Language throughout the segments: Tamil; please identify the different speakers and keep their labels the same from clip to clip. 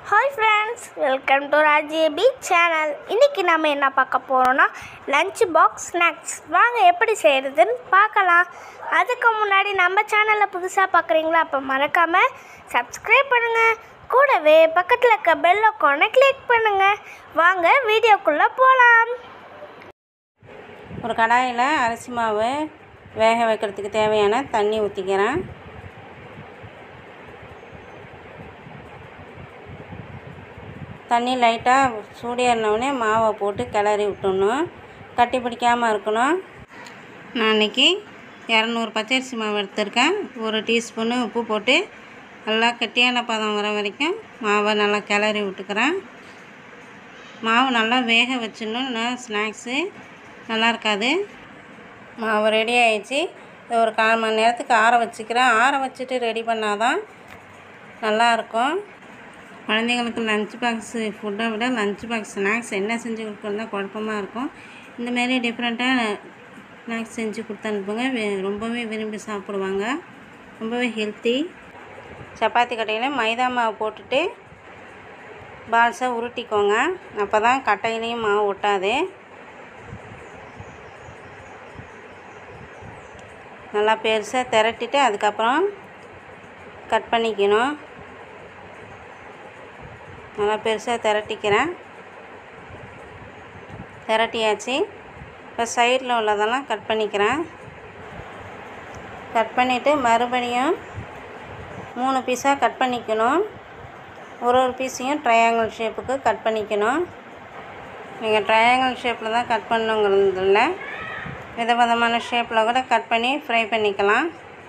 Speaker 1: Hi friends, welcome to Rajibi channel. இன்னைக்கு நாம என்ன பார்க்க போறோம்னா லஞ்ச் பாக்ஸ் ஸ்நாக்ஸ். வாங்க எப்படி செய்யறதுன்னு பார்க்கலாம். அதுக்கு முன்னாடி நம்ம சேனலை புதுசா பார்க்குறீங்களா? அப்ப மறக்காம Subscribe பண்ணுங்க. கூடவே பக்கத்துல இருக்க பெல் ஐகானை கிளிக் பண்ணுங்க. வாங்க வீடியோக்குள்ள போலாம்.
Speaker 2: ஒரு கடாயில் அரிசி மாவு வேக வைக்கிறதுக்கு தேவையான தண்ணி ஊற்றிக்கிறேன். தண்ணி லைட்டாக சூடேறினவுடனே மாவை போட்டு கிளறி விட்டுடணும். கட்டி பிடிக்காமல் இருக்கணும். நான் இன்றைக்கி 200 பச்சரிசி மாவு எடுத்துருக்கேன். 1 டீஸ்பூனு உப்பு போட்டு நல்லா கட்டியான பதம் வர வரைக்கும் மாவை நல்லா கிளறி விட்டுக்கிறேன். மாவு நல்லா வேக வச்சிடணும். ஸ்நாக்ஸு நல்லா இருக்காது. மாவு ரெடி ஆகிடுச்சு. ஒரு 1/4 மணி நேரத்துக்கு ஆற வச்சுக்கிறேன். ஆற வச்சுட்டு ரெடி பண்ணால் தான் நல்லாயிருக்கும். குழந்தைங்களுக்கு லஞ்ச் பாக்ஸு ஃபுட்டை விட லஞ்ச் பாக்ஸ் ஸ்நாக்ஸ் என்ன செஞ்சு கொடுக்குறதா குழப்பமாக இருக்கும். இந்தமாரி டிஃப்ரெண்ட்டாக ஸ்நாக்ஸ் செஞ்சு கொடுத்து அனுப்புங்க. ரொம்பவே விரும்பி சாப்பிடுவாங்க. ரொம்பவே ஹெல்த்தி. சப்பாத்தி கட்டையில் மைதா மாவு போட்டுட்டு பால்ஸை உருட்டிக்கோங்க. அப்போ தான் கட்டையிலையும் மாவு ஒட்டாது. நல்லா பெருசாக திரட்டிட்டு அதுக்கப்புறம் கட் பண்ணிக்கணும். நல்லா பெருசாக திரட்டிக்கிறேன். திரட்டியாச்சு. இப்போ சைடில் உள்ளதெல்லாம் கட் பண்ணிக்கிறேன். கட் பண்ணிவிட்டு மறுபடியும் 3 பீஸாக கட் பண்ணிக்கணும். ஒரு பீஸையும் ட்ரையாங்கிள் ஷேப்புக்கு கட் பண்ணிக்கணும். நீங்கள் ட்ரையாங்கிள் ஷேப்பில் தான் கட் பண்ணுங்கிறது இல்லை, விதவிதமான ஷேப்பில் கூட கட் பண்ணி ஃப்ரை பண்ணிக்கலாம்.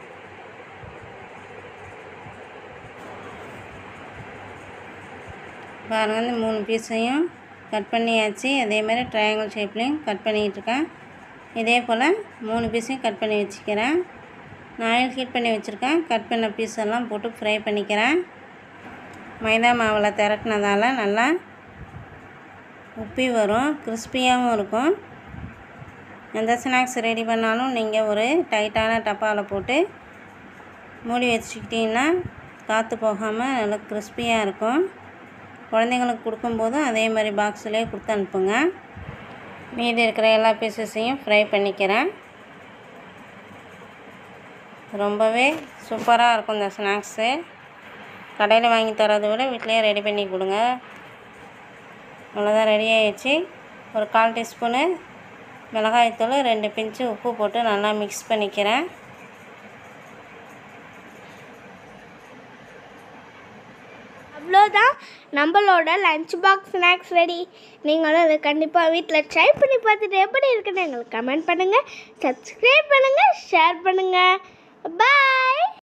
Speaker 2: பாருங்கள், இந்த 3 பீஸையும் கட் பண்ணியாச்சு. அதேமாதிரி ட்ரையாங்கிள் ஷேப்லேயும் கட் பண்ணிகிட்ருக்கேன். இதே போல் 3 பீஸையும் கட் பண்ணி வச்சுக்கிறேன். நான் ஆயில் ஹீட் பண்ணி வச்சுருக்கேன். கட் பண்ண பீஸ் எல்லாம் போட்டு ஃப்ரை பண்ணிக்கிறேன். மைதா மாவில் திரட்டினதால் நல்லா உப்பி வரும், கிறிஸ்பியாகவும் இருக்கும். எந்த ஸ்நாக்ஸ் ரெடி பண்ணாலும் நீங்கள் ஒரு டைட்டான டப்பாவில் போட்டு மூடி வச்சுக்கிட்டிங்கன்னா காற்று போகாமல் நல்லா கிறிஸ்பியாக இருக்கும். குழந்தைங்களுக்கு கொடுக்கும்போதும் அதே மாதிரி பாக்ஸ்லேயே கொடுத்து அனுப்புங்க. மீதி இருக்கிற எல்லா பீசஸையும் ஃப்ரை பண்ணிக்கிறேன். ரொம்பவே சூப்பராக இருக்கும் இந்த ஸ்நாக்ஸு. கடையில் வாங்கி தரதை விட வீட்டிலையே ரெடி பண்ணி கொடுங்க. அவ்வளோதான், ரெடி ஆகிடுச்சு. ஒரு 1/4 டீஸ்பூனு மிளகாய்த்தூள், 2 பிஞ்சு உப்பு போட்டு நல்லா மிக்ஸ் பண்ணிக்கிறேன்.
Speaker 1: அவ்வளோதான், நம்மளோட லஞ்ச் பாக்ஸ் ஸ்நாக்ஸ் ரெடி. நீங்களும் அதை கண்டிப்பாக வீட்டில் ட்ரை பண்ணி பார்த்துட்டு எப்படி இருக்குன்னு எங்களுக்கு கமெண்ட் பண்ணுங்கள். சப்ஸ்கிரைப் பண்ணுங்கள், ஷேர் பண்ணுங்கள். பாய்.